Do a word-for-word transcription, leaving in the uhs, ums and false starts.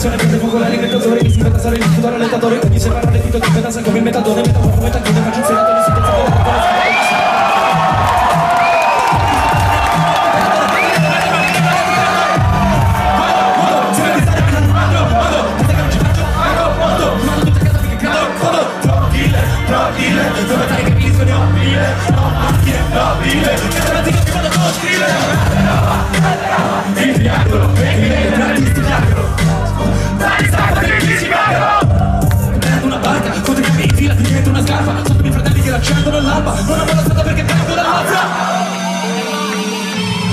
L'azione prende fuoco l'alimentatore, mi si fa tasare il scudo rallentatore, ogni separa le dito di pedanza come il metadone, metamorfo, metacone, faccio un serato, mi si pensa che la il triangolo, i artisti piangono. Dai, sacca che ti ci prendo una barca, contro i capi, infilati dietro una scarpa. Sotto i miei fratelli che l'accendono all'alba. Non ho molestato perché